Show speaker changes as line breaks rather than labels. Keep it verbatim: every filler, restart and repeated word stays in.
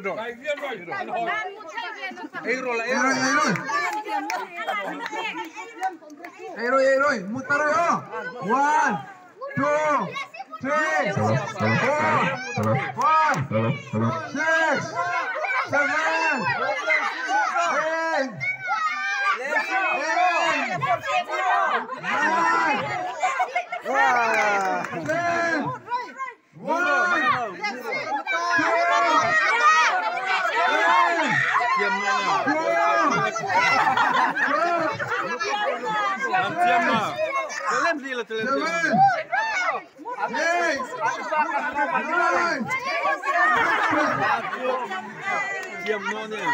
rồi. Ấy rồi lại.
Ấy rồi, ấy rồi. Ấy rồi, ấy rồi. Mutar rồi. One, two, three, four, five, six, seven, eight,
Làm gì là từ từ. Chiêm nó nè.